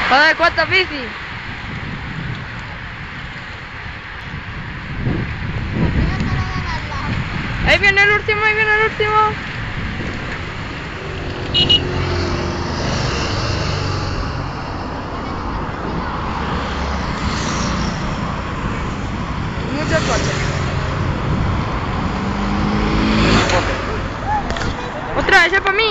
Joder, ¿cuántas bici? Ahí viene el último, ahí viene el último. Muchos coches. ¡Ostras, ese es para mí!